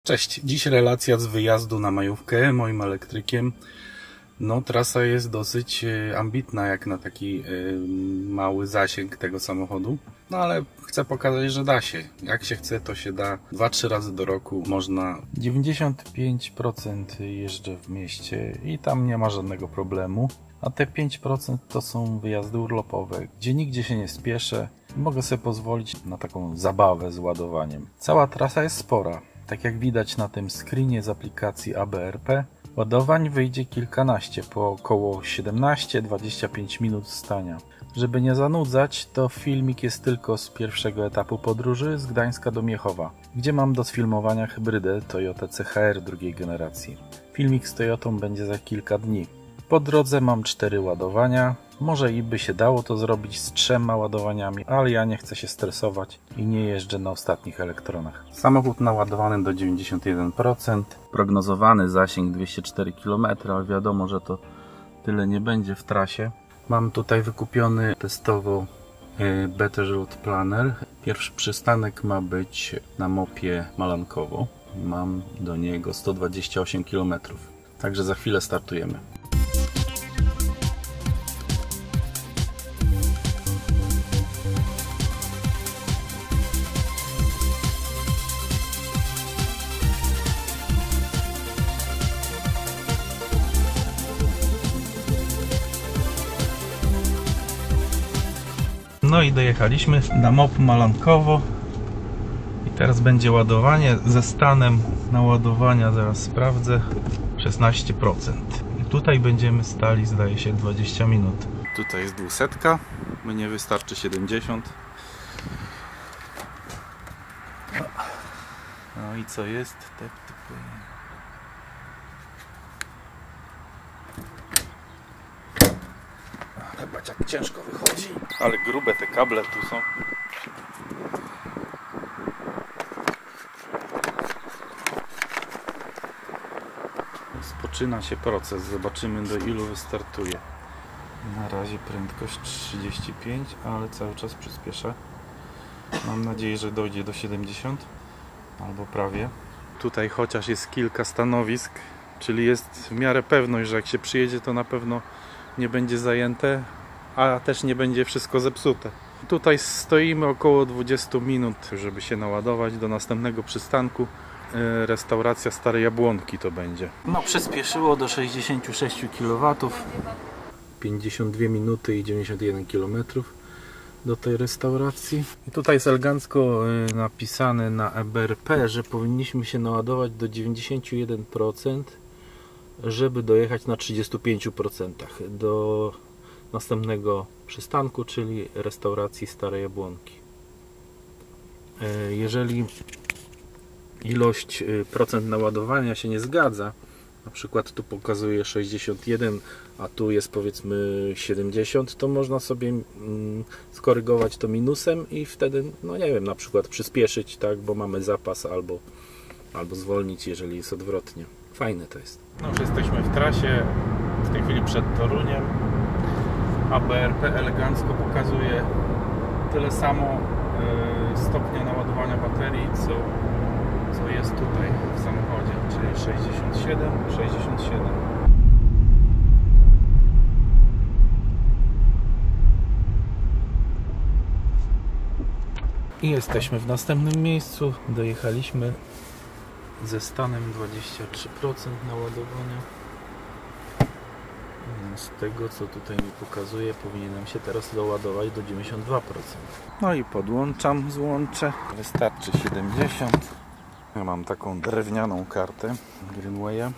Cześć, dziś relacja z wyjazdu na majówkę moim elektrykiem. No, trasa jest dosyć ambitna jak na taki mały zasięg tego samochodu. No ale chcę pokazać, że da się. Jak się chce, to się da. 2-3 razy do roku można. 95% jeżdżę w mieście i tam nie ma żadnego problemu. A te 5% to są wyjazdy urlopowe, gdzie nigdzie się nie spieszę. Mogę sobie pozwolić na taką zabawę z ładowaniem. Cała trasa jest spora. Tak jak widać na tym screenie z aplikacji ABRP, ładowań wyjdzie kilkanaście po około 17-25 minut stania. Żeby nie zanudzać, to filmik jest tylko z pierwszego etapu podróży z Gdańska do Miechowa, gdzie mam do sfilmowania hybrydę Toyota CHR drugiej generacji. Filmik z Toyotą będzie za kilka dni. Po drodze mam 4 ładowania. Może i by się dało to zrobić z 3 ładowaniami, ale ja nie chcę się stresować i nie jeżdżę na ostatnich elektronach. Samochód naładowany do 91%. Prognozowany zasięg 204 km, ale wiadomo, że to tyle nie będzie w trasie. Mam tutaj wykupiony testowo Better Route Planner. Pierwszy przystanek ma być na mopie Malankowo. Mam do niego 128 km. Także za chwilę startujemy. No i dojechaliśmy na MOP Malankowo i teraz będzie ładowanie ze stanem naładowania, zaraz sprawdzę, 16%. I tutaj będziemy stali, zdaje się, 20 minut. Tutaj jest 200, mnie wystarczy 70. No i co jest? Zobacz, jak ciężko wychodzi. Ale grube te kable tu są. Rozpoczyna się proces. Zobaczymy, do ilu wystartuje. Na razie prędkość 35, ale cały czas przyspiesza. Mam nadzieję, że dojdzie do 70 albo prawie. Tutaj chociaż jest kilka stanowisk, czyli jest w miarę pewność, że jak się przyjedzie, to na pewno nie będzie zajęte, a też nie będzie wszystko zepsute. Tutaj stoimy około 20 minut, żeby się naładować do następnego przystanku. Restauracja Stare Jabłonki to będzie. No, przyspieszyło do 66 kW. 52 minuty i 91 km do tej restauracji. I tutaj jest elegancko napisane na EBRP, że powinniśmy się naładować do 91%, żeby dojechać na 35% do następnego przystanku, czyli restauracji Stare Jabłonki. Jeżeli ilość procent naładowania się nie zgadza, na przykład tu pokazuje 61, a tu jest powiedzmy 70, to można sobie skorygować to minusem i wtedy, no nie wiem, na przykład przyspieszyć, tak, bo mamy zapas, albo zwolnić, jeżeli jest odwrotnie. Fajne to jest. No już jesteśmy w trasie, w tej chwili przed Toruniem. ABRP elegancko pokazuje tyle samo stopnia naładowania baterii, co jest tutaj w samochodzie, czyli 67. I jesteśmy w następnym miejscu. Dojechaliśmy ze stanem 23% naładowania. Z tego, co tutaj mi pokazuje, powinienem się teraz doładować do 92%. No i podłączam złącze. Wystarczy 70. Ja mam taką drewnianą kartę Greenwaya.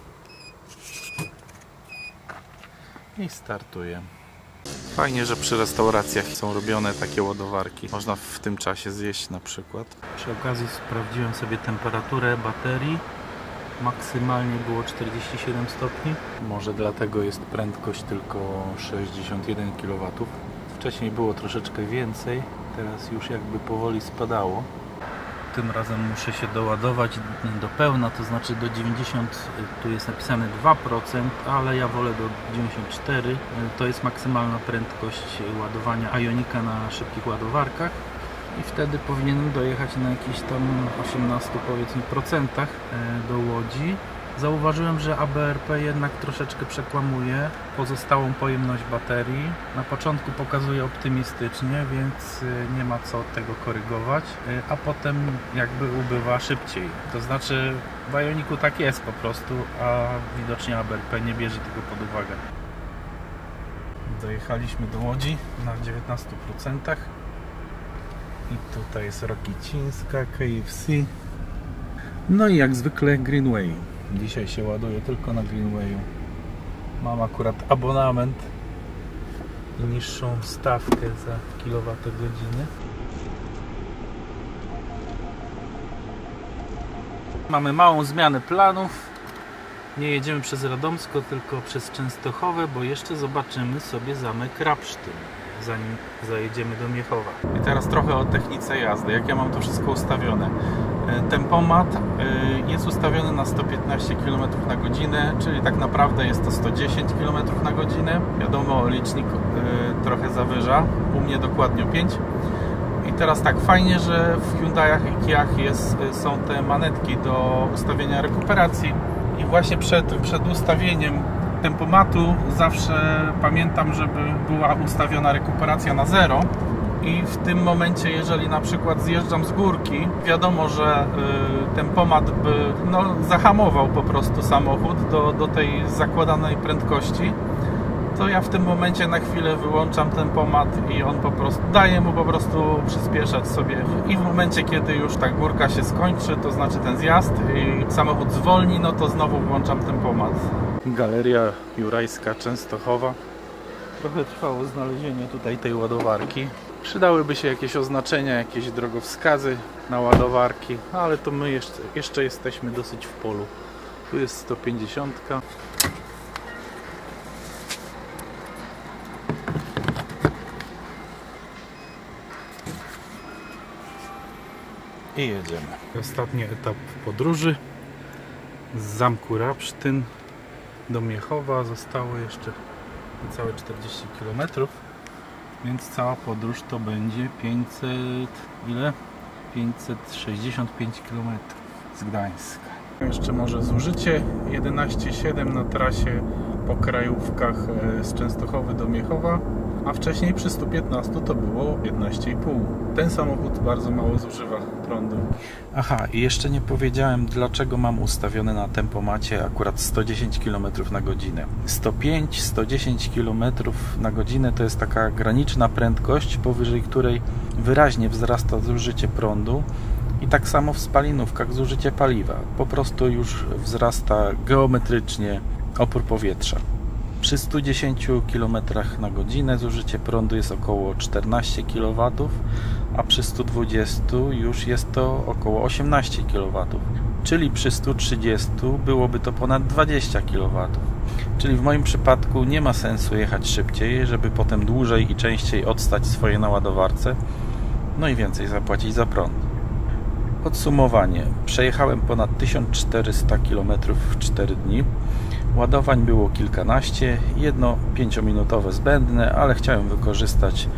I startuję. Fajnie, że przy restauracjach są robione takie ładowarki. Można w tym czasie zjeść na przykład. Przy okazji sprawdziłem sobie temperaturę baterii. Maksymalnie było 47 stopni. Może dlatego jest prędkość tylko 61 kW. Wcześniej było troszeczkę więcej. Teraz już jakby powoli spadało. Tym razem muszę się doładować do pełna, to znaczy do 90, tu jest napisane 2%, ale ja wolę do 94. To jest maksymalna prędkość ładowania Ionika na szybkich ładowarkach. i wtedy powinienem dojechać na jakichś tam 18 powiedzmy procentach do Łodzi. Zauważyłem, że ABRP jednak troszeczkę przekłamuje pozostałą pojemność baterii. Na początku pokazuje optymistycznie, więc nie ma co tego korygować, a potem jakby ubywa szybciej. To znaczy w Ioniqu tak jest po prostu, a widocznie ABRP nie bierze tego pod uwagę. Dojechaliśmy do Łodzi na 19%. I tutaj jest Rokicińska, KFC. No i jak zwykle Greenway. Dzisiaj się ładuje tylko na Greenwayu. Mam akurat abonament i niższą stawkę za kilowatogodziny. Mamy małą zmianę planów. Nie jedziemy przez Radomsko, tylko przez Częstochowę, bo jeszcze zobaczymy sobie zamek Rabsztyn, zanim zajedziemy do Miechowa. I teraz trochę o technice jazdy, jak ja mam to wszystko ustawione. Tempomat jest ustawiony na 115 km na godzinę, czyli tak naprawdę jest to 110 km na godzinę. Wiadomo, licznik trochę zawyża, u mnie dokładnie 5. I teraz tak, fajnie, że w Hyundaiach i Kiach są te manetki do ustawienia rekuperacji. I właśnie przed ustawieniem tempomatu zawsze pamiętam, żeby była ustawiona rekuperacja na 0 i w tym momencie, jeżeli na przykład zjeżdżam z górki, wiadomo, że tempomat by zahamował po prostu samochód do tej zakładanej prędkości, to ja w tym momencie na chwilę wyłączam tempomat i on daje mu po prostu przyspieszać sobie. I w momencie, kiedy już ta górka się skończy, to znaczy ten zjazd i samochód zwolni, no to znowu włączam tempomat. Galeria Jurajska Częstochowa. Trochę trwało znalezienie tutaj tej ładowarki. Przydałyby się jakieś oznaczenia, jakieś drogowskazy na ładowarki, ale to my jeszcze jesteśmy dosyć w polu. Tu jest 150. I jedziemy. Ostatni etap podróży z zamku Rabsztyn do Miechowa. Zostało jeszcze niecałe 40 km, więc cała podróż to będzie 565 km z Gdańska. Jeszcze może zużycie 11,7 na trasie po krajówkach z Częstochowy do Miechowa, a wcześniej przy 115 to było 15,5. Ten samochód bardzo mało zużywa prądu. Aha, i jeszcze nie powiedziałem, dlaczego mam ustawione na tempomacie akurat 110 km na godzinę. 105-110 km na godzinę to jest taka graniczna prędkość, powyżej której wyraźnie wzrasta zużycie prądu. I tak samo w spalinówkach zużycie paliwa. Po prostu już wzrasta geometrycznie opór powietrza. Przy 110 km na godzinę zużycie prądu jest około 14 kW, a przy 120 już jest to około 18 kW. Czyli przy 130 byłoby to ponad 20 kW. Czyli w moim przypadku nie ma sensu jechać szybciej, żeby potem dłużej i częściej odstać swoje na ładowarce, no i więcej zapłacić za prąd. Podsumowanie. Przejechałem ponad 1400 km w 4 dni. Ładowań było kilkanaście, jedno 5-minutowe zbędne, ale chciałem wykorzystać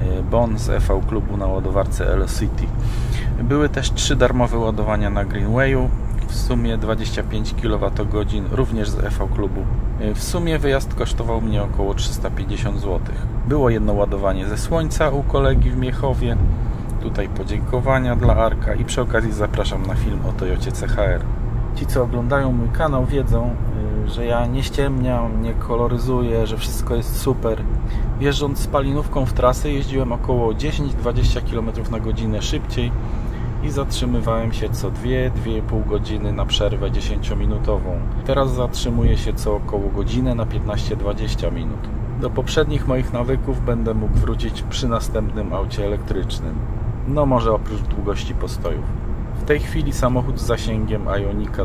bon z EV Klubu na ładowarce L-City. Były też 3 darmowe ładowania na Greenwayu, w sumie 25 kWh, również z EV Klubu. W sumie wyjazd kosztował mnie około 350 zł. Było jedno ładowanie ze słońca u kolegi w Miechowie. Tutaj podziękowania dla Arka i przy okazji zapraszam na film o Toyocie CHR. Ci, co oglądają mój kanał, wiedzą, że ja nie ściemniam, nie koloryzuję, że wszystko jest super. Jeżdżąc spalinówką w trasę jeździłem około 10-20 km na godzinę szybciej i zatrzymywałem się co 2-2,5 godziny na przerwę 10-minutową. Teraz zatrzymuję się co około godzinę na 15-20 minut. Do poprzednich moich nawyków będę mógł wrócić przy następnym aucie elektrycznym. No może oprócz długości postojów. W tej chwili samochód z zasięgiem Ionika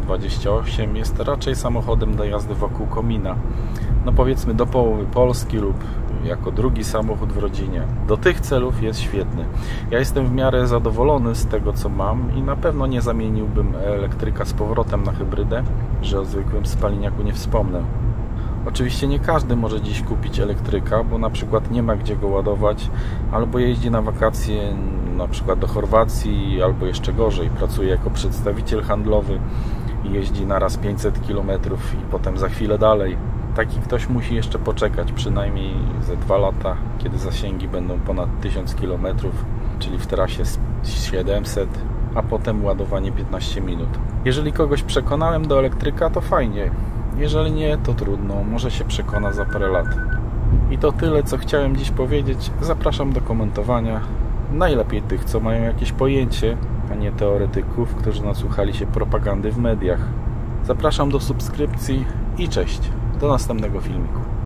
28 jest raczej samochodem do jazdy wokół komina. No powiedzmy do połowy Polski lub jako drugi samochód w rodzinie. Do tych celów jest świetny. Ja jestem w miarę zadowolony z tego, co mam i na pewno nie zamieniłbym elektryka z powrotem na hybrydę, że o zwykłym spaliniaku nie wspomnę. Oczywiście nie każdy może dziś kupić elektryka, bo na przykład nie ma gdzie go ładować albo jeździ na wakacje na przykład do Chorwacji, albo jeszcze gorzej, pracuje jako przedstawiciel handlowy i jeździ naraz 500 km i potem za chwilę dalej. Taki ktoś musi jeszcze poczekać przynajmniej ze 2 lata, kiedy zasięgi będą ponad 1000 km, czyli w trasie 700, a potem ładowanie 15 minut. Jeżeli kogoś przekonałem do elektryka, to fajnie. Jeżeli nie, to trudno, może się przekona za parę lat. I to tyle, co chciałem dziś powiedzieć. Zapraszam do komentowania. Najlepiej tych, co mają jakieś pojęcie, a nie teoretyków, którzy nasłuchali się propagandy w mediach. Zapraszam do subskrypcji i cześć. Do następnego filmiku.